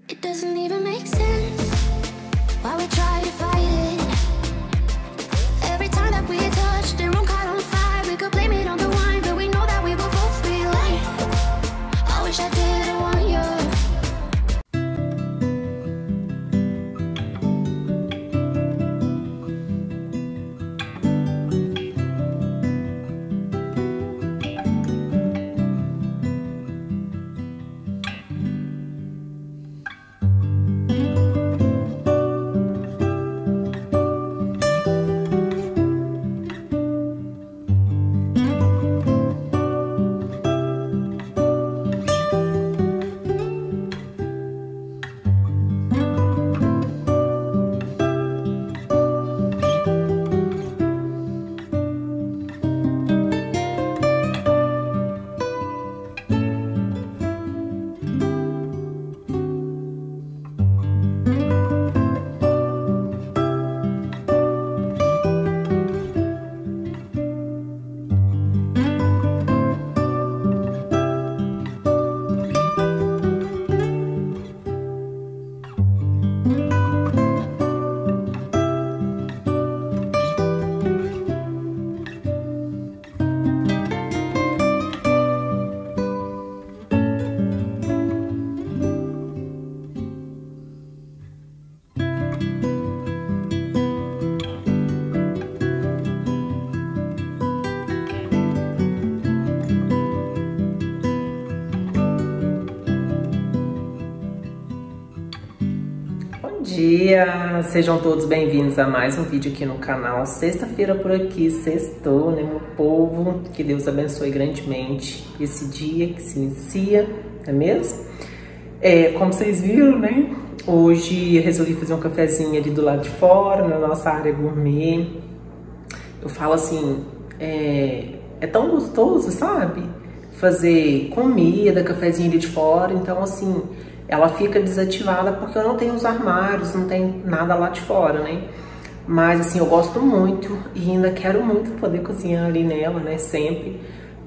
It doesn't even make sense why we try to fight it. Every time that we touch, the room caught on fire. We could blame it on the wine, but we know that we will both be lying. I wish I didn't want you. Bom dia! Sejam todos bem-vindos a mais um vídeo aqui no canal. Sexta-feira por aqui, sextou, né, meu povo? Que Deus abençoe grandemente esse dia que se inicia, não é mesmo? Como vocês viram, né? Hoje eu resolvi fazer um cafezinho ali do lado de fora, na nossa área gourmet. Eu falo assim, é tão gostoso, sabe? Fazer comida, cafezinho ali de fora, então assim... ela fica desativada porque eu não tenho os armários, não tem nada lá de fora, né? Mas assim, eu gosto muito e ainda quero muito poder cozinhar ali nela, né? Sempre.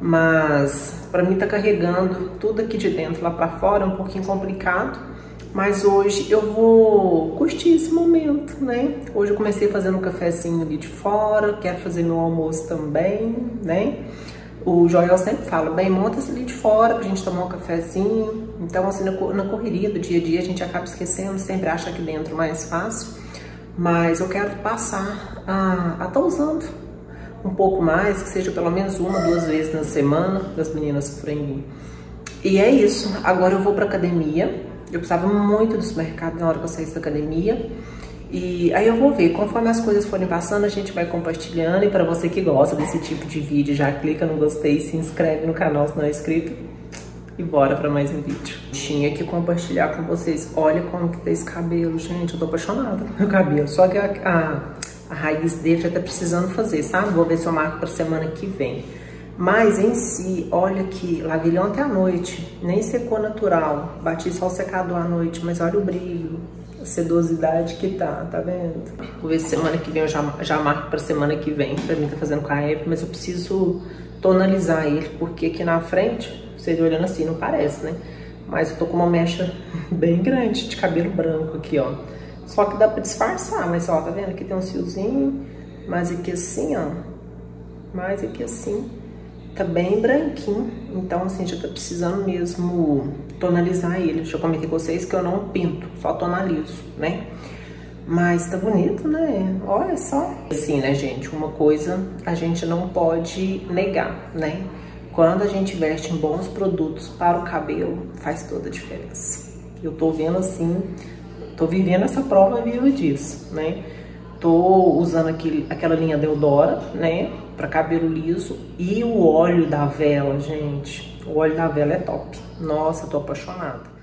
Mas pra mim tá carregando tudo aqui de dentro lá pra fora é um pouquinho complicado. Mas hoje eu vou curtir esse momento, né? Hoje eu comecei fazendo um cafezinho ali de fora, quero fazer meu almoço também, né? O Joel sempre fala, bem, monta-se ali de fora pra gente tomar um cafezinho. Então, assim, na correria do dia a dia, a gente acaba esquecendo, sempre acha aqui dentro mais fácil. Mas eu quero passar a estar usando um pouco mais, que seja pelo menos 1 ou 2 vezes na semana, das meninas que forem vir. E é isso, agora eu vou pra academia. Eu precisava muito do supermercado na hora que eu saísse da academia. E aí eu vou ver, conforme as coisas forem passando, a gente vai compartilhando. E para você que gosta desse tipo de vídeo, já clica no gostei, se inscreve no canal se não é inscrito. E bora para mais um vídeo. Tinha que compartilhar com vocês. Olha como que tá esse cabelo, gente. Eu tô apaixonada com meu cabelo. Só que a raiz dele já tá precisando fazer, sabe? Vou ver se eu marco pra semana que vem. Mas em si, olha que lavei ele ontem à noite. Nem secou natural. Bati só o secador à noite, mas olha o brilho. A sedosidade que tá vendo? Vou ver se semana que vem eu já marco pra semana que vem. Pra mim tá fazendo com a Eve, mas eu preciso tonalizar ele, porque aqui na frente, vocês olhando assim, não parece, né? Mas eu tô com uma mecha bem grande de cabelo branco aqui, ó. Só que dá pra disfarçar, mas ó, tá vendo? Aqui tem um fiozinho, mas aqui assim, ó. Mas aqui assim, tá bem branquinho. Então, assim, já tá precisando mesmo tonalizar ele. Já comentei com vocês que eu não pinto, só tonalizo, né? Mas tá bonito, né? Olha só. Assim, né, gente? Uma coisa a gente não pode negar, né? Quando a gente investe em bons produtos para o cabelo, faz toda a diferença. Eu tô vendo assim, tô vivendo essa prova viva disso, né? Tô usando aquela linha Deodora, né? Pra cabelo liso. E o óleo da vela, gente. O óleo da vela é top. Nossa, tô apaixonada.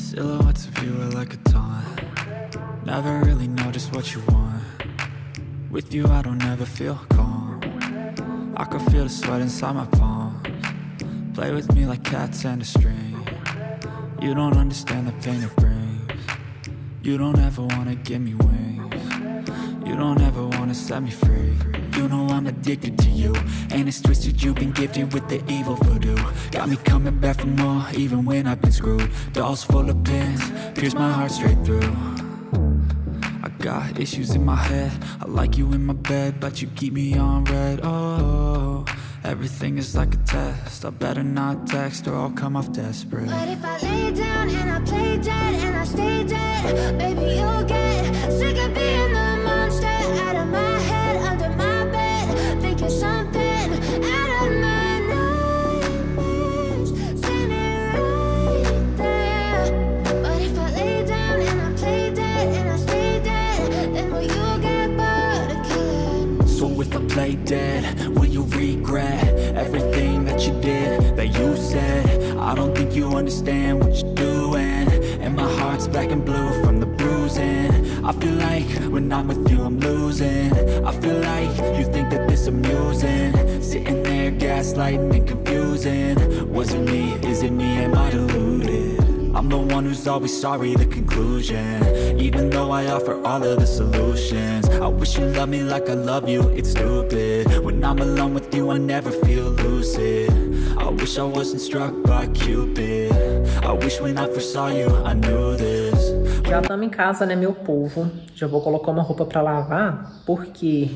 Silhouettes of you are like a taunt. Never really know just what you want. With you I don't ever feel calm. I can feel the sweat inside my palms. Play with me like cats and a string. You don't understand the pain it brings. You don't ever wanna give me wings. You don't ever wanna set me free. You know I'm addicted to you, and it's twisted, you've been gifted with the evil voodoo. Got me coming back for more, even when I've been screwed. Dolls full of pins, pierce my heart straight through. I got issues in my head, I like you in my bed, but you keep me on red. Oh, everything is like a test, I better not text or I'll come off desperate. But if I lay down and I play dead and I stay dead, baby, you'll get sick of being the monster out of my head, under my bed, thinking something out of my nightmares, standing right there. But if I lay down and I play dead and I stay dead, then will you get bored of killing me? So if I play dead, will you regret everything that you did, that you said? I don't think you understand what you're doing, and my heart's black and blue from the bruising. I feel like when I'm with you I'm losing. I feel like you think that this amusing, sitting there gaslighting and confusing. Was it me? Is it me? Am I deluded? I'm the one who's always sorry, the conclusion, even though I offer all of the solutions. I wish you loved me like I love you, it's stupid. When I'm alone with you I never feel lucid. I wish I wasn't struck by Cupid. I wish when I first saw you I knew this. Já estamos em casa, né, meu povo? Já vou colocar uma roupa pra lavar, porque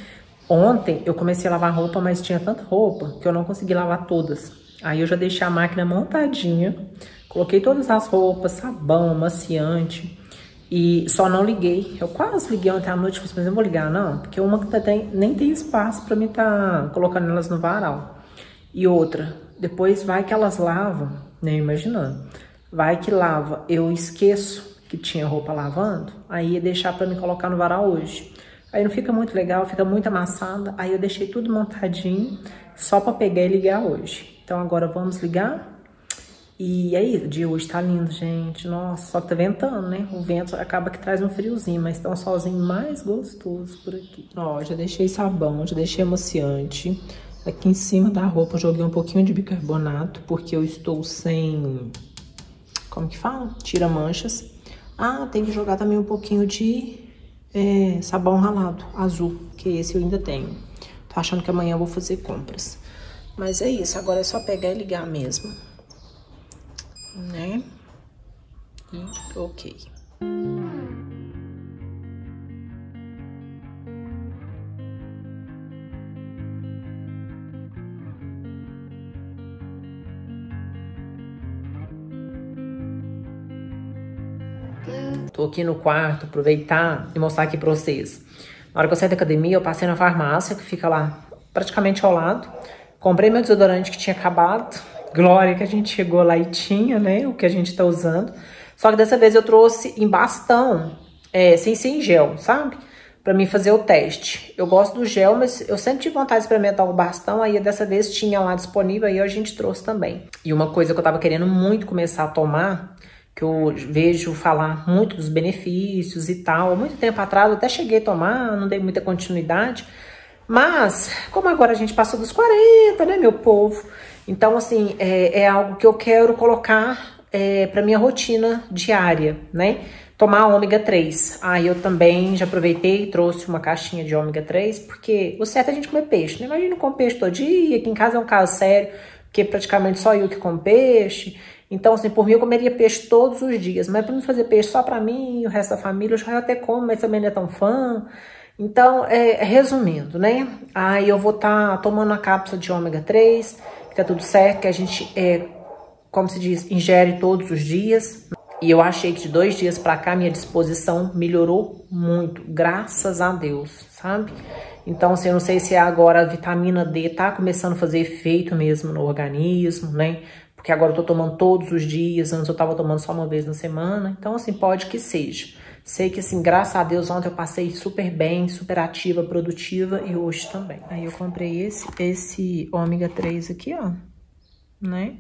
ontem eu comecei a lavar roupa, mas tinha tanta roupa que eu não consegui lavar todas. Aí eu já deixei a máquina montadinha, coloquei todas as roupas, sabão, amaciante, e só não liguei. Eu quase liguei ontem à noite, mas eu não vou ligar não, porque uma que nem tem espaço pra mim tá colocando elas no varal. E outra, depois vai que elas lavam, nem imaginando, vai que lava, eu esqueço que tinha roupa lavando, aí ia deixar pra me colocar no varal hoje. Aí não fica muito legal, fica muito amassada, aí eu deixei tudo montadinho, só pra pegar e ligar hoje. Então agora vamos ligar. E aí, o dia hoje tá lindo, gente. Nossa, só que tá ventando, né? O vento acaba que traz um friozinho, mas tá um solzinho mais gostoso por aqui. Ó, já deixei sabão, já deixei amaciante. Aqui em cima da roupa eu joguei um pouquinho de bicarbonato, porque eu estou sem... Como que fala? Tira manchas. Ah, tem que jogar também um pouquinho de sabão ralado, azul, que esse eu ainda tenho. Tô achando que amanhã eu vou fazer compras. Mas é isso, agora é só pegar e ligar mesmo. Né? E ok. Tô aqui no quarto, aproveitar e mostrar aqui pra vocês. Na hora que eu saí da academia, eu passei na farmácia, que fica lá praticamente ao lado. Comprei meu desodorante que tinha acabado. Glória que a gente chegou lá e tinha, né? O que a gente tá usando. Só que dessa vez eu trouxe em bastão, sem ser em gel, sabe? Pra mim fazer o teste. Eu gosto do gel, mas eu sempre tive vontade de experimentar o bastão. Aí dessa vez tinha lá disponível, aí a gente trouxe também. E uma coisa que eu tava querendo muito começar a tomar, que eu vejo falar muito dos benefícios e tal. Há muito tempo atrás eu até cheguei a tomar, não dei muita continuidade. Mas, como agora a gente passou dos 40, né, meu povo? Então, assim, é algo que eu quero colocar pra minha rotina diária, né? Tomar ômega 3. Aí eu também já aproveitei e trouxe uma caixinha de ômega 3, porque o certo é a gente comer peixe, né? Imagina comer peixe todo dia, aqui em casa é um caso sério, porque praticamente só eu que como peixe. Então, assim, por mim eu comeria peixe todos os dias, mas pra mim fazer peixe só pra mim e o resto da família, eu já até como, mas também não é tão fã. Então, resumindo, né? Aí eu vou estar tomando a cápsula de ômega 3, que tá tudo certo, que a gente, como se diz, ingere todos os dias. E eu achei que de 2 dias pra cá, minha disposição melhorou muito, graças a Deus, sabe? Então, assim, eu não sei se agora a vitamina D tá começando a fazer efeito mesmo no organismo, né? Porque agora eu tô tomando todos os dias, antes eu tava tomando só uma vez na semana. Então, assim, pode que seja. Sei que, assim, graças a Deus, ontem eu passei super bem, super ativa, produtiva, e hoje também. Aí eu comprei esse ômega 3 aqui, ó, né?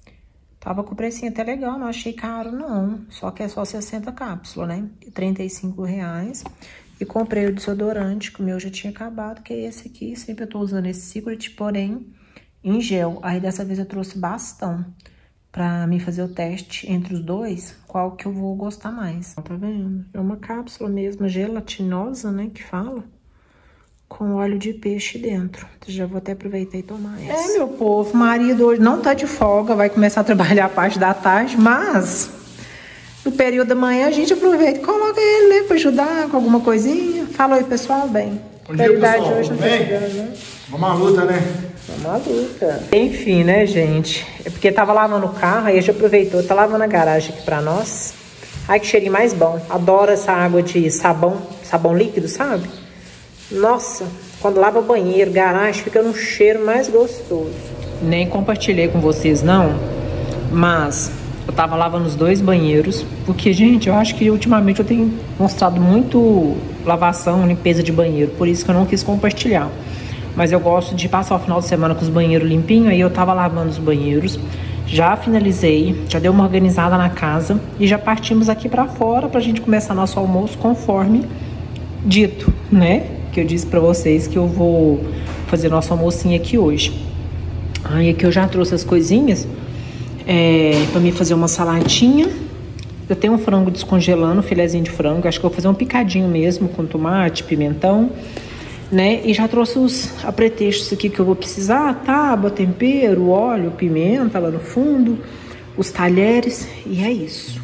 Tava com o precinho até legal, não achei caro, não. Só que é só 60 cápsulas, né? R$35. E comprei o desodorante, que o meu já tinha acabado, que é esse aqui. Sempre eu tô usando esse Secret, porém em gel. Aí dessa vez eu trouxe bastão pra mim fazer o teste entre os dois, qual que eu vou gostar mais. Tá vendo? É uma cápsula mesmo, gelatinosa, né, que fala, com óleo de peixe dentro. Já vou até aproveitar e tomar essa. Meu povo, o marido hoje não tá de folga, vai começar a trabalhar a parte da tarde, mas no período da manhã a gente aproveita e coloca ele, né, pra ajudar com alguma coisinha. Fala aí, pessoal, bem. Bom dia, pessoal. Hoje não tá chegando, né? Vamos à luta, né? Vamos à luta. Enfim, né, gente? É porque tava lavando o carro, aí a gente aproveitou, tá lavando a garagem aqui pra nós. Ai, que cheirinho mais bom. Adoro essa água de sabão líquido, sabe? Nossa, quando lava banheiro, garagem, fica num cheiro mais gostoso. Nem compartilhei com vocês, não, mas eu tava lavando os dois banheiros, porque, gente, eu acho que ultimamente eu tenho mostrado muito lavação, limpeza de banheiro, por isso que eu não quis compartilhar. Mas eu gosto de passar o final de semana com os banheiros limpinhos, aí eu tava lavando os banheiros, já finalizei, já dei uma organizada na casa e já partimos aqui pra fora pra gente começar nosso almoço conforme dito, né? Que eu disse pra vocês que eu vou fazer nosso almocinho aqui hoje. Aí aqui eu já trouxe as coisinhas pra mim fazer uma saladinha. Eu tenho um frango descongelando, um filezinho de frango. Acho que eu vou fazer um picadinho mesmo com tomate, pimentão, né? E já trouxe os apetrechos aqui que eu vou precisar: tábua, tempero, óleo, pimenta lá no fundo, os talheres, e é isso.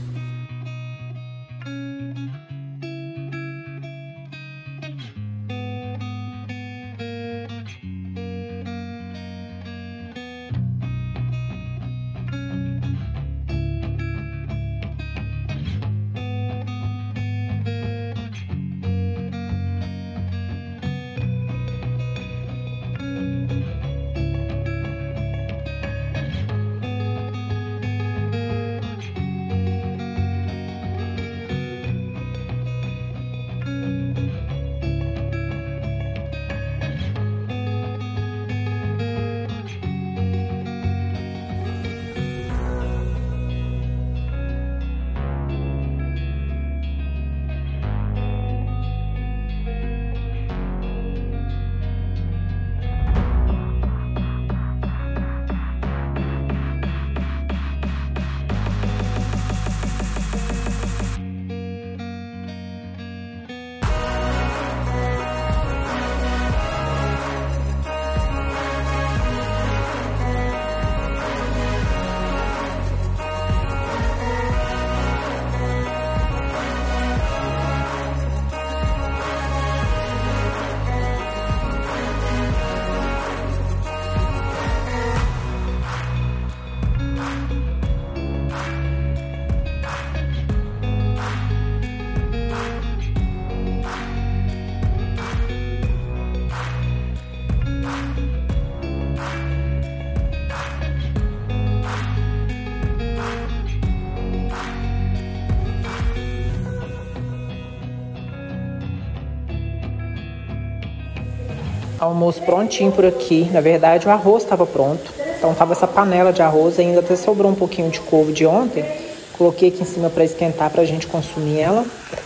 Almoço prontinho por aqui. Na verdade, o arroz estava pronto. Então tava essa panela de arroz, ainda até sobrou um pouquinho de couve de ontem. Coloquei aqui em cima para esquentar, pra gente consumir ela.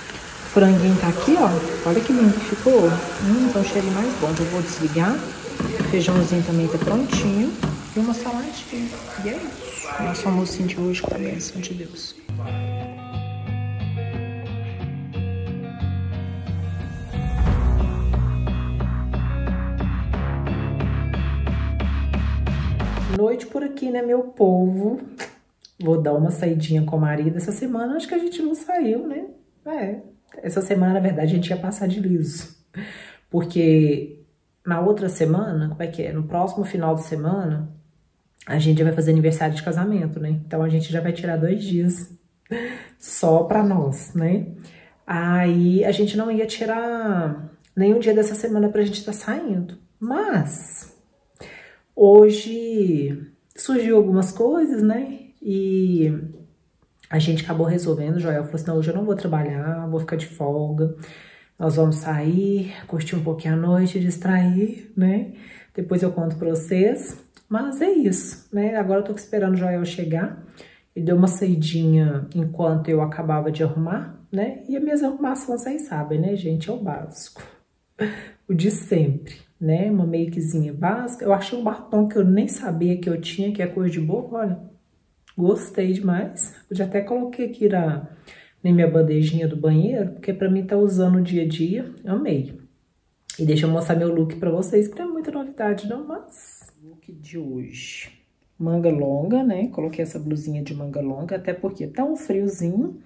O franguinho tá aqui, ó. Olha que lindo que ficou. Então o cheirinho mais bom. Eu vou desligar. O feijãozinho também tá prontinho. E uma saladinha. E é isso. Nosso almocinho de hoje com a bênção de Deus. Noite por aqui, né, meu povo? Vou dar uma saidinha com o marido. Essa semana acho que a gente não saiu, né? Essa semana, na verdade, a gente ia passar de liso. Porque na outra semana, como é que é? No próximo final de semana, a gente já vai fazer aniversário de casamento, né? Então a gente já vai tirar 2 dias só pra nós, né? Aí a gente não ia tirar nenhum dia dessa semana pra gente estar saindo. Mas hoje surgiu algumas coisas, né? E a gente acabou resolvendo. O Joel falou assim: não, hoje eu não vou trabalhar, vou ficar de folga. Nós vamos sair, curtir um pouquinho a noite, distrair, né? Depois eu conto pra vocês. Mas é isso, né? Agora eu tô esperando o Joel chegar. Ele deu uma saidinha enquanto eu acabava de arrumar, né? E as minhas arrumações, vocês sabem, né, gente? É o básico. O de sempre, né? Uma makezinha básica. Eu achei um batom que eu nem sabia que eu tinha, que é cor de boca, olha. Gostei demais. Eu já até coloquei aqui na minha bandejinha do banheiro, porque pra mim tá usando no dia a dia. Amei. E deixa eu mostrar meu look pra vocês, que não é muita novidade não, mas... Look de hoje. Manga longa, né? Coloquei essa blusinha de manga longa, até porque tá um friozinho.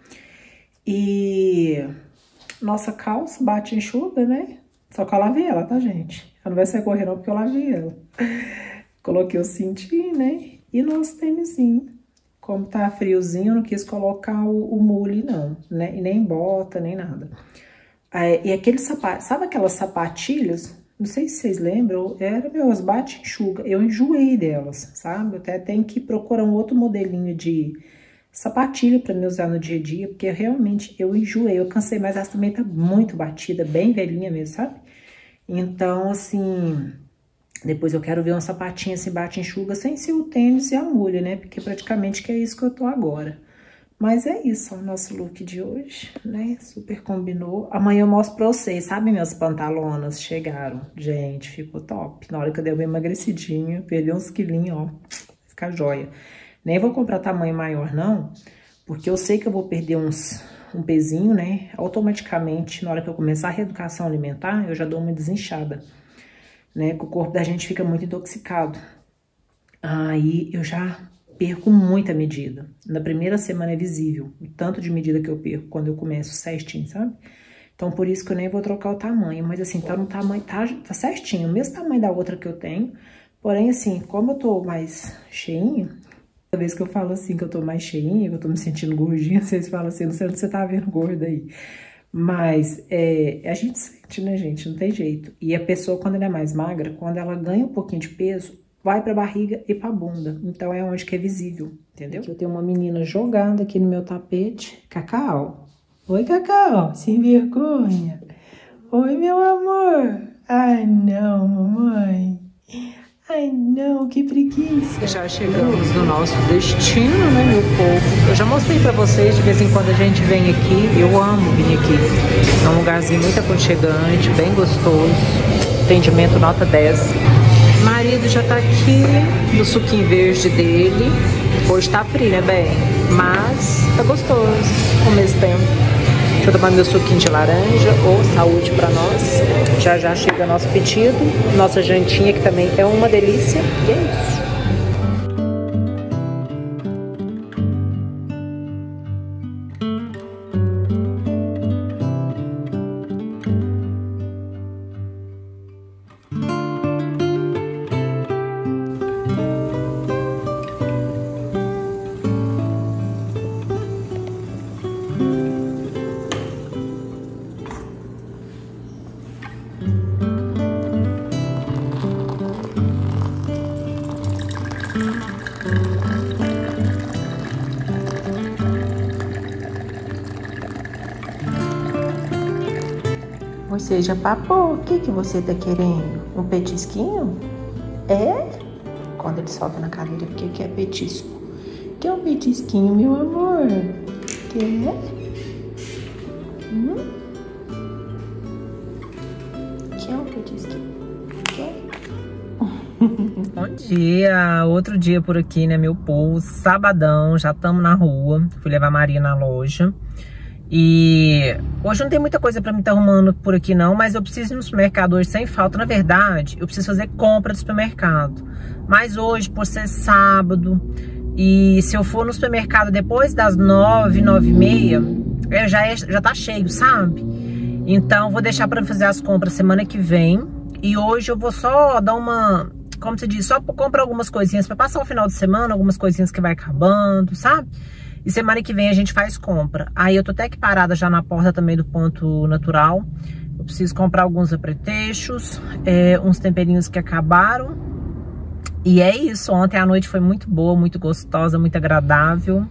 E... nossa calça bate e enxuga, né? Só que eu lavei ela, tá, gente? Ela não vai sair correndo porque eu lavei ela. Coloquei o cintinho, né? E nosso tênisinho. Como tá friozinho, eu não quis colocar o mule, não, né? E nem bota, nem nada. E aquele sapato, sabe aquelas sapatilhas? Não sei se vocês lembram, era meus bate e enxuga. Eu enjoei delas, sabe? Eu até tenho que procurar um outro modelinho de sapatilha pra me usar no dia a dia, porque realmente eu enjoei, eu cansei, mas essa também tá muito batida, bem velhinha mesmo, sabe? Então, assim... depois eu quero ver uma sapatinha assim, bate e enxuga, sem ser o tênis e a mulher, né? Porque praticamente que é isso que eu tô agora. Mas é isso, ó, o nosso look de hoje, né? Super combinou. Amanhã eu mostro pra vocês, sabe? Meus pantalonas chegaram. Gente, ficou top. Na hora que eu dei uma emagrecidinha, perdi uns quilinhos, ó. Fica joia. Nem vou comprar tamanho maior, não. Porque eu sei que eu vou perder um pezinho, né? Automaticamente, na hora que eu começar a reeducação alimentar, eu já dou uma desinchada. Né, que o corpo da gente fica muito intoxicado. Aí eu já perco muita medida. Na primeira semana é visível o tanto de medida que eu perco quando eu começo certinho, sabe? Então por isso que eu nem vou trocar o tamanho, mas assim, tá no tamanho, tá certinho, o mesmo tamanho da outra que eu tenho. Porém assim, como eu tô mais cheinha, toda vez que eu falo assim que eu tô mais cheinha, que eu tô me sentindo gordinha, vocês falam assim, não sei onde você tá vendo gorda aí. Mas a gente sente, né, gente? Não tem jeito. E a pessoa, quando ela é mais magra, quando ela ganha um pouquinho de peso, vai pra barriga e pra bunda. Então, é onde que é visível, entendeu? Aqui eu tenho uma menina jogada aqui no meu tapete. Cacau. Oi, Cacau. Sem vergonha. Oi, meu amor. Ai, não, mamãe. Ai, não, que preguiça. Já chegamos no nosso destino, né, meu povo? Eu já mostrei pra vocês, de vez em quando a gente vem aqui. Eu amo vir aqui. É um lugarzinho muito aconchegante, bem gostoso. Atendimento nota 10. O marido já tá aqui no suquinho verde dele. Hoje tá frio, né, bem? Mas tá gostoso ao mesmo tempo. Deixa eu tomar meu suquinho de laranja, ou saúde pra nós. Já já chega nosso pedido, nossa jantinha, que também é uma delícia. E é isso. Você já papou? O que você tá querendo? Um petisquinho? É? Quando ele sobe na cadeira, porque que é petisco? Que é um petisquinho, meu amor? Quer? Quer um petisquinho? Quer? Bom dia, outro dia por aqui, né, meu povo? Sabadão, já estamos na rua. Fui levar a Maria na loja. E hoje não tem muita coisa pra mim estar arrumando por aqui não, mas eu preciso ir no supermercado hoje sem falta. Na verdade, eu preciso fazer compra do supermercado. Mas hoje, por ser sábado, e se eu for no supermercado depois das 9, 9h30, já tá cheio, sabe? Então, vou deixar pra fazer as compras semana que vem. E hoje eu vou só dar uma, como se diz, só comprar algumas coisinhas pra passar o final de semana, algumas coisinhas que vai acabando, sabe? E semana que vem a gente faz compra. Aí eu tô até aqui parada já na porta também do Ponto Natural. Eu preciso comprar alguns apetrechos, uns temperinhos que acabaram. E é isso, ontem a noite foi muito boa, muito gostosa, muito agradável.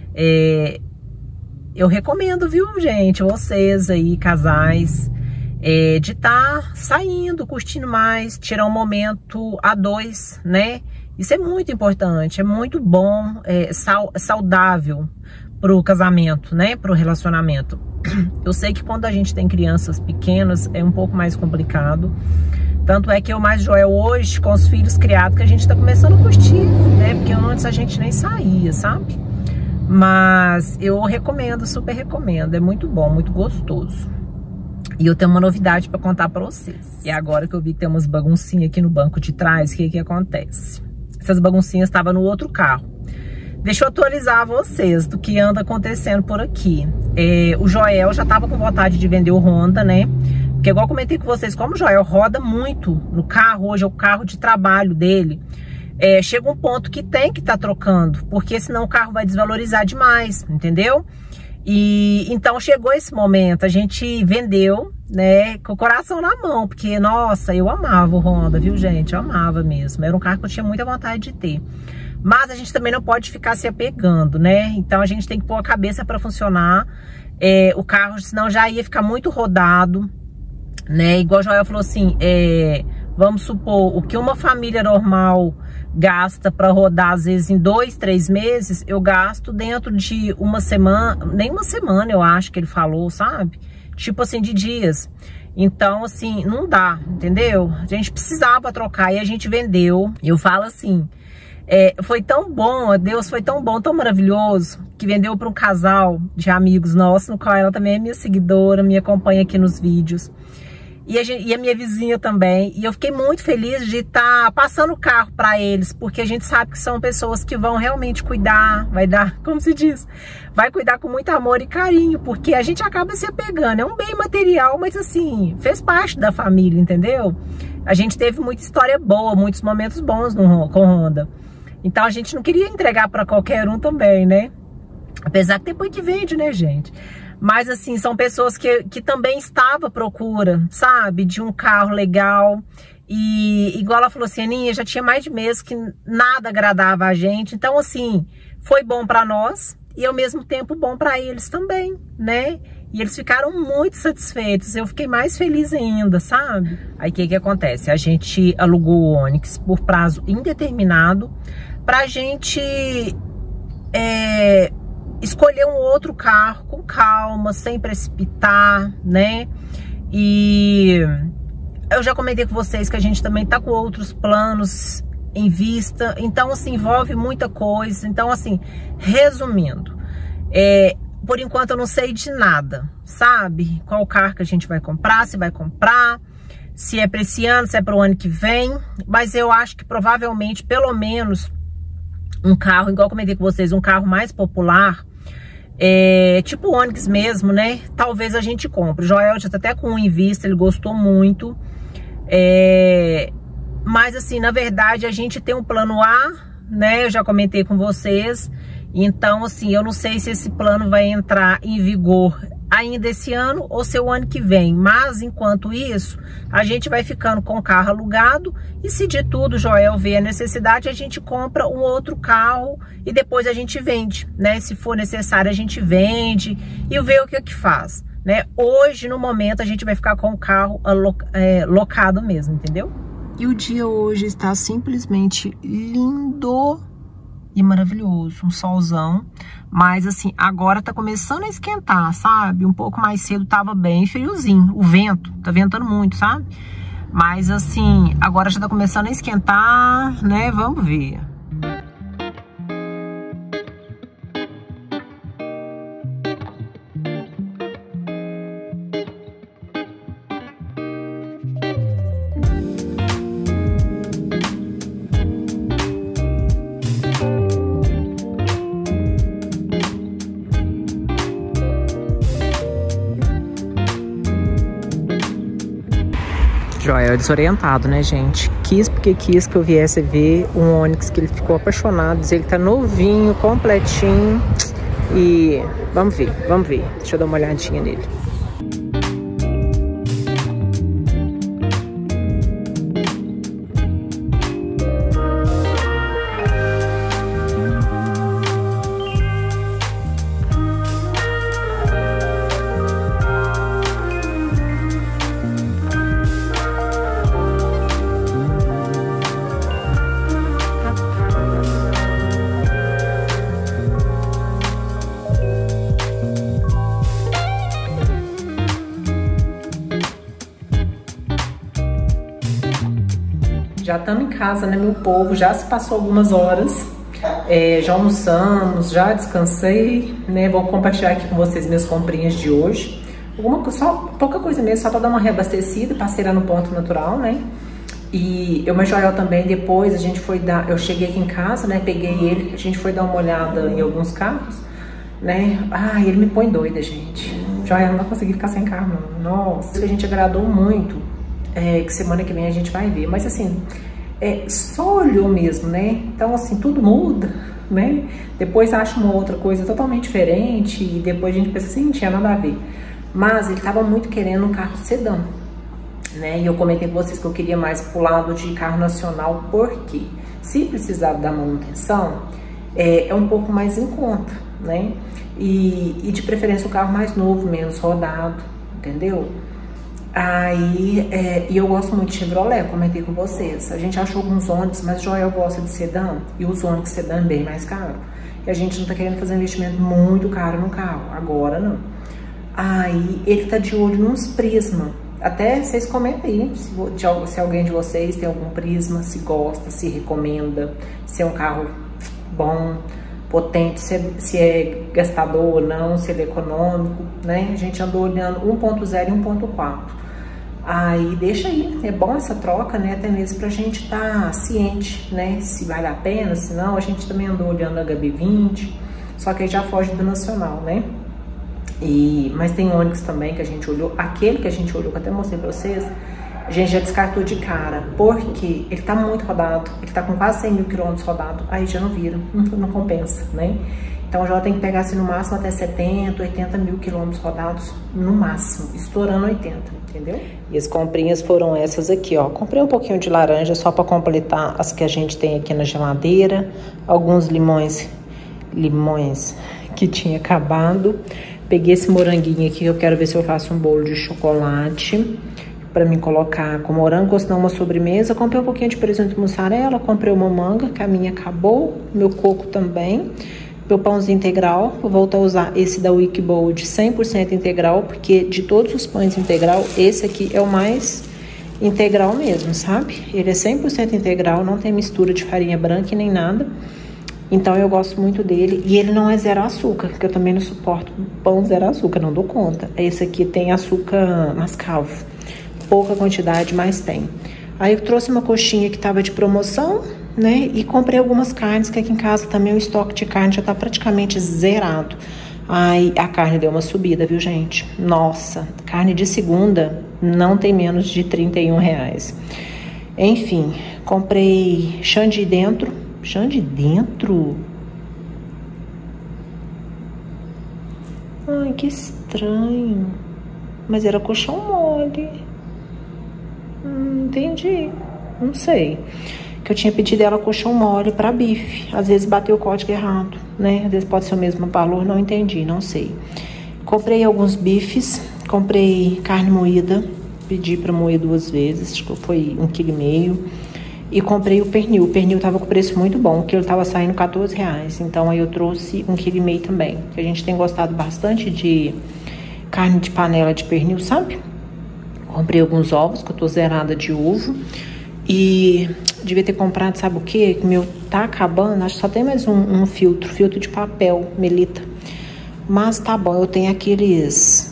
Eu recomendo, viu, gente, vocês aí, casais, de estar saindo, curtindo mais, tirar um momento a dois, né? Isso é muito importante, é muito bom, saudável pro casamento, né? Pro relacionamento. Eu sei que quando a gente tem crianças pequenas é um pouco mais complicado. Tanto é que eu mais Joel hoje, com os filhos criados, que a gente tá começando a curtir, né? Porque antes a gente nem saía, sabe? Mas eu recomendo, super recomendo. É muito bom, muito gostoso. E eu tenho uma novidade pra contar pra vocês. E agora que eu vi que tem umas baguncinhas aqui no banco de trás, o que que acontece? Essas baguncinhas estavam no outro carro. Deixa eu atualizar vocês do que anda acontecendo por aqui. O Joel já tava com vontade de vender o Honda, né? Porque igual eu comentei com vocês, como o Joel roda muito no carro, hoje é o carro de trabalho dele, chega um ponto que tem que estar trocando, porque senão o carro vai desvalorizar demais, entendeu? E então chegou esse momento, a gente vendeu, né, com o coração na mão, porque, nossa, eu amava o Honda, viu, gente? Eu amava mesmo, era um carro que eu tinha muita vontade de ter. Mas a gente também não pode ficar se apegando, né? Então a gente tem que pôr a cabeça para funcionar, o carro, senão já ia ficar muito rodado, né? Igual o Joel falou assim, vamos supor, o que uma família normal gasta para rodar, às vezes em 2, 3 meses, eu gasto dentro de uma semana, nem uma semana eu acho que ele falou, sabe? Tipo assim, de dias. Então, assim, não dá, entendeu? A gente precisava trocar e a gente vendeu. Eu falo assim, foi tão bom, Deus foi tão bom, tão maravilhoso, que vendeu para um casal de amigos nossos, no qual ela também é minha seguidora, me acompanha aqui nos vídeos. E a minha vizinha também. E eu fiquei muito feliz de estar passando o carro para eles, porque a gente sabe que são pessoas que vão realmente cuidar, vai dar, como se diz, vai cuidar com muito amor e carinho, porque a gente acaba se apegando. É um bem material, mas assim, fez parte da família, entendeu? A gente teve muita história boa, muitos momentos bons com Honda. Então a gente não queria entregar para qualquer um também, né? Apesar que depois que vende, né, gente? Mas assim, são pessoas que também estavam à procura, sabe? De um carro legal. E igual ela falou assim, Aninha, já tinha mais de mês que nada agradava a gente. Então assim, foi bom para nós e ao mesmo tempo bom para eles também, né? E eles ficaram muito satisfeitos. Eu fiquei mais feliz ainda, sabe? Aí o que acontece? A gente alugou o Onix por prazo indeterminado pra gente escolher um outro carro com calma, sem precipitar, né? E eu já comentei com vocês que a gente também tá com outros planos em vista. Então, assim, envolve muita coisa. Então, assim, resumindo, por enquanto eu não sei de nada, sabe? Qual carro que a gente vai comprar, se vai comprar, se é para esse ano, se é para o ano que vem. Mas eu acho que provavelmente, pelo menos, um carro, igual eu comentei com vocês, um carro mais popular, tipo o Onix mesmo, né? Talvez a gente compre. O Joel já tá até com um em vista, ele gostou muito. Mas assim, na verdade, a gente tem um plano A, né? Eu já comentei com vocês. Então, assim, eu não sei se esse plano vai entrar em vigor ainda esse ano ou se é o ano que vem. Mas, enquanto isso, a gente vai ficando com o carro alugado e se de tudo o Joel vê a necessidade, a gente compra um outro carro e depois a gente vende, né? Se for necessário, a gente vende e vê o que faz, né? Hoje, no momento, a gente vai ficar com o carro locado mesmo, entendeu? E o dia hoje está simplesmente lindo e maravilhoso, um solzão, mas assim, agora tá começando a esquentar, sabe? Um pouco mais cedo tava bem friozinho, o vento, tá ventando muito, sabe? Mas assim, agora já tá começando a esquentar, né? Vamos ver. Joel desorientado, né, gente? Quis porque quis que eu viesse ver um Onix que ele ficou apaixonado. Ele tá novinho, completinho. E vamos ver, vamos ver. Deixa eu dar uma olhadinha nele. Já estamos em casa, né, meu povo? Já se passou algumas horas. Já almoçamos, já descansei, né? Vou compartilhar aqui com vocês minhas comprinhas de hoje. Pouca coisa mesmo, só para dar uma reabastecida, passei lá no Ponto Natural, né? E eu, mas Joel também, depois a gente foi dar, eu cheguei aqui em casa, né? Peguei ele, a gente foi dar uma olhada em alguns carros, né? Ah, ele me põe doida, gente. Joel não vai conseguir ficar sem carro, não. Nossa, a gente agradou muito, que semana que vem a gente vai ver. Mas assim, só olhou mesmo, né? Então assim, tudo muda, né? Depois acha uma outra coisa totalmente diferente e depois a gente pensa assim, não tinha nada a ver. Mas ele tava muito querendo um carro sedã, né? E eu comentei com vocês que eu queria mais pro lado de carro nacional, porque se precisar da manutenção, é um pouco mais em conta, né? E de preferência o carro mais novo, menos rodado, entendeu? Aí, e eu gosto muito de Chevrolet, comentei com vocês. A gente achou alguns Onix, mas Joel gosta de sedã, e os Onix sedã é bem mais caro. E a gente não tá querendo fazer um investimento muito caro no carro, agora não. Aí, ele tá de olho nos Prisma. Até vocês comentem aí, se alguém de vocês tem algum Prisma, se gosta, se recomenda, se é um carro bom, potente, se é gastador ou não, se ele é econômico, né? A gente andou olhando 1.0 e 1.4. Aí, deixa aí, é bom essa troca, né? Até mesmo pra gente estar ciente, né? Se vale a pena, se não, a gente também andou olhando a HB20, só que aí já foge do nacional, né? Mas tem Onix também que a gente olhou, aquele que a gente olhou, que eu até mostrei pra vocês, a gente já descartou de cara, porque ele tá muito rodado, ele tá com quase 100 mil quilômetros rodado, aí já não vira, não compensa, né? Então já tem que pegar assim no máximo até 70, 80 mil quilômetros rodados, no máximo, estourando 80, entendeu? E as comprinhas foram essas aqui, ó. Comprei um pouquinho de laranja só pra completar as que a gente tem aqui na geladeira, alguns limões que tinha acabado. Peguei esse moranguinho aqui, que eu quero ver se eu faço um bolo de chocolate pra mim colocar com morango, ou senão uma sobremesa. Comprei um pouquinho de presunto e mussarela, comprei uma manga, que a minha acabou, meu coco também, meu pãozinho integral. Vou voltar a usar esse da Wickbold 100% integral, porque de todos os pães integral, esse aqui é o mais integral mesmo, sabe? Ele é 100% integral, não tem mistura de farinha branca e nem nada. Então eu gosto muito dele, e ele não é zero açúcar, porque eu também não suporto pão zero açúcar, não dou conta. Esse aqui tem açúcar mascavo, pouca quantidade, mas tem. Aí eu trouxe uma coxinha que tava de promoção, né, e comprei algumas carnes, que aqui em casa também o estoque de carne já tá praticamente zerado. Aí a carne deu uma subida, viu, gente? Nossa, carne de segunda não tem menos de R$31. Enfim, comprei chã de dentro. Chã de dentro? Ai, que estranho. Mas era colchão mole. Entendi. Não sei. Que eu tinha pedido ela colchão mole pra bife. Às vezes bateu o código errado, né? Às vezes pode ser o mesmo valor, não entendi, não sei. Comprei alguns bifes. Comprei carne moída. Pedi pra moer 2 vezes. Acho que foi 1,5 kg. E comprei o pernil. O pernil tava com preço muito bom, que ele tava saindo R$14. Então aí eu trouxe 1,5 kg também. Que a gente tem gostado bastante de carne de panela de pernil, sabe? Comprei alguns ovos, que eu tô zerada de ovo. E devia ter comprado, sabe o quê? Que o meu tá acabando, acho que só tem mais um filtro de papel, Melita. Mas tá bom, eu tenho aqueles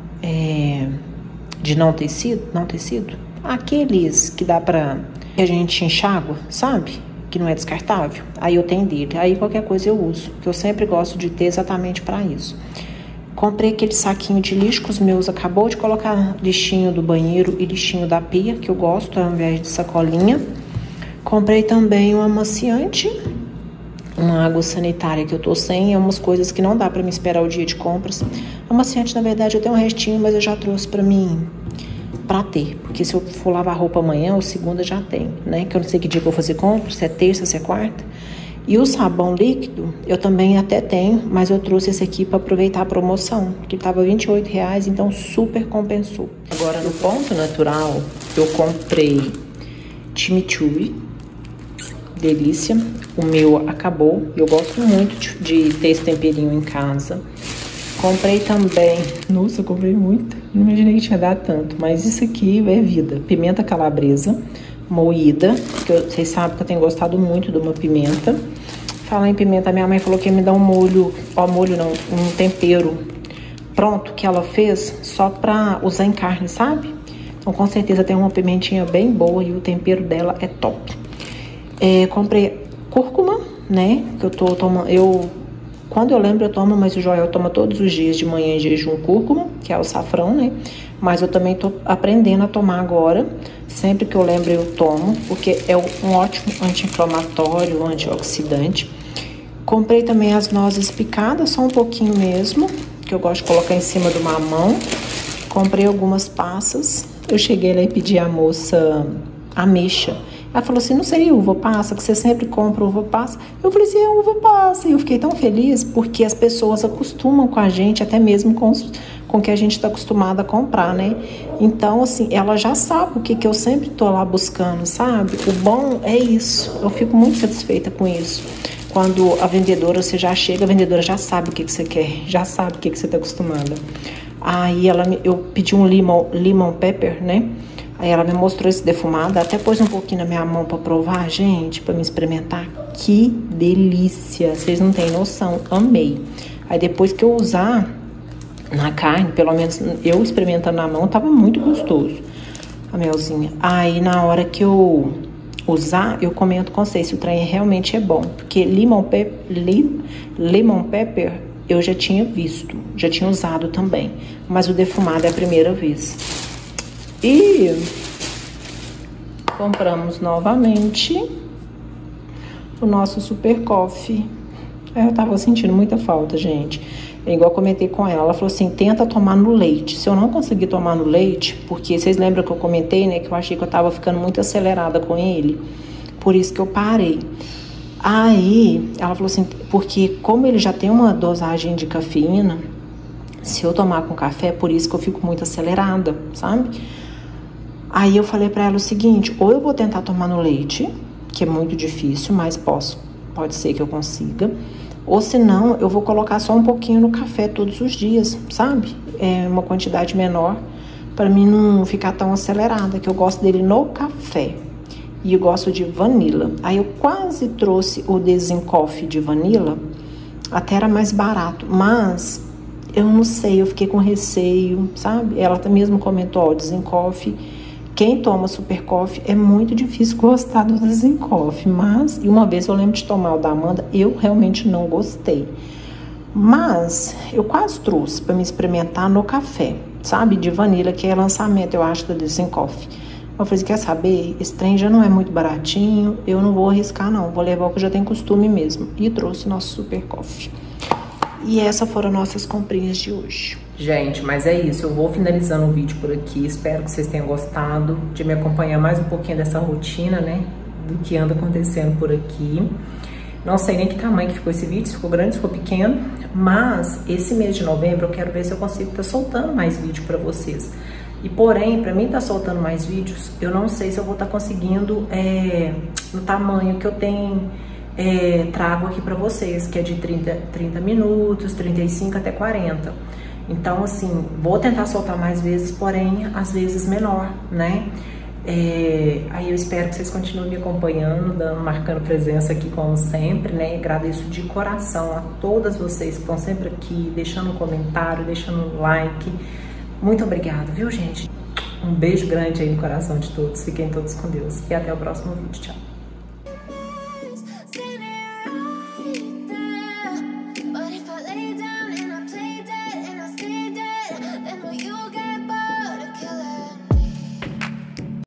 de não tecido, aqueles que dá pra... que a gente enxágua, sabe? Que não é descartável. Aí eu tenho dele. Aí qualquer coisa eu uso, que eu sempre gosto de ter exatamente para isso. Comprei aquele saquinho de lixo que os meus acabou de colocar lixinho do banheiro e lixinho da pia, que eu gosto, ao invés de sacolinha. Comprei também um amaciante, uma água sanitária que eu tô sem, umas coisas que não dá para me esperar o dia de compras. Amaciante, na verdade, eu tenho um restinho, mas eu já trouxe para mim pra ter, porque se eu for lavar roupa amanhã ou segunda já tem, né? Que eu não sei que dia que eu vou fazer compra, se é terça, se é quarta. E o sabão líquido, eu também até tenho, mas eu trouxe esse aqui para aproveitar a promoção, que tava R$28, então super compensou. Agora no Ponto Natural, eu comprei chimichurri, delícia. O meu acabou, eu gosto muito de ter esse temperinho em casa. Comprei também, nossa, eu comprei muito, não imaginei que tinha dado tanto, mas isso aqui é vida. Pimenta calabresa, moída, porque vocês sabem que eu tenho gostado muito de uma pimenta. Falar em pimenta, minha mãe falou que ia me dar um molho, molho não, um tempero pronto que ela fez só pra usar em carne, sabe? Então com certeza tem uma pimentinha bem boa e o tempero dela é top. Comprei cúrcuma, né? Que eu tô tomando, quando eu lembro eu tomo, mas o Joel toma todos os dias de manhã em jejum cúrcuma, que é o açafrão, né? Mas eu também tô aprendendo a tomar agora. Sempre que eu lembro eu tomo, porque é um ótimo anti-inflamatório, antioxidante. Comprei também as nozes picadas, só um pouquinho mesmo, que eu gosto de colocar em cima do mamão. Comprei algumas passas. Eu cheguei lá e pedi à moça ameixa. Ela falou assim, não seria uva passa, que você sempre compra uva passa? Eu falei assim, é uva passa. E eu fiquei tão feliz, porque as pessoas acostumam com a gente, até mesmo com o que a gente está acostumado a comprar, né? Então, assim, ela já sabe o que eu sempre tô lá buscando, sabe? O bom é isso. Eu fico muito satisfeita com isso. Quando a vendedora, você já chega, a vendedora já sabe o que você quer, já sabe o que você tá acostumada. Aí eu pedi um lemon pepper, né? Aí ela me mostrou esse defumado, até pôs um pouquinho na minha mão pra provar, gente, pra me experimentar. Que delícia! Vocês não têm noção, amei. Aí depois que eu usar na carne, pelo menos eu experimentando na mão, tava muito gostoso a melzinha. Aí na hora que eu usar, eu comento com vocês se o trem realmente é bom. Porque lemon pepper eu já tinha visto, já tinha usado também. Mas o defumado é a primeira vez. E compramos novamente o nosso Super Coffee. Eu tava sentindo muita falta, gente. É igual eu comentei com ela. Ela falou assim, tenta tomar no leite. Se eu não conseguir tomar no leite, porque vocês lembram que eu comentei, né? Que eu achei que eu tava ficando muito acelerada com ele. Por isso que eu parei. Aí, ela falou assim, porque como ele já tem uma dosagem de cafeína, se eu tomar com café, é por isso que eu fico muito acelerada, sabe? Aí eu falei pra ela o seguinte, ou eu vou tentar tomar no leite, que é muito difícil, mas pode ser que eu consiga. Ou senão, eu vou colocar só um pouquinho no café todos os dias, sabe? É uma quantidade menor, pra mim não ficar tão acelerada, que eu gosto dele no café. E eu gosto de vanilla. Aí eu quase trouxe o Desencoffee de vanilla, até era mais barato, mas eu não sei, eu fiquei com receio, sabe? Ela mesmo comentou, ó, Desencoffee, quem toma Super Coffee é muito difícil gostar do Desencoffee, mas, e uma vez eu lembro de tomar o da Amanda, eu realmente não gostei. Mas eu quase trouxe para me experimentar no café, sabe? De vanilla, que é lançamento, eu acho, do Desencoffee. Eu falei, quer saber? Esse trem já não é muito baratinho, eu não vou arriscar não, vou levar o que eu já tenho costume mesmo. E trouxe nosso Super Coffee. E essas foram nossas comprinhas de hoje. Gente, mas é isso, eu vou finalizando o vídeo por aqui, espero que vocês tenham gostado de me acompanhar mais um pouquinho dessa rotina, né, do que anda acontecendo por aqui. Não sei nem que tamanho que ficou esse vídeo, se ficou grande, se ficou pequeno, mas esse mês de novembro eu quero ver se eu consigo estar soltando mais vídeo pra vocês. E porém, pra mim estar soltando mais vídeos, eu não sei se eu vou estar conseguindo no tamanho que eu tenho, trago aqui pra vocês, que é de 30 minutos, 35 até 40. Então, assim, vou tentar soltar mais vezes, porém, às vezes menor, né? Aí eu espero que vocês continuem me acompanhando, marcando presença aqui como sempre, né? Agradeço de coração a todas vocês que estão sempre aqui, deixando um comentário, deixando um like. Muito obrigada, viu, gente? Um beijo grande aí no coração de todos. Fiquem todos com Deus. E até o próximo vídeo. Tchau.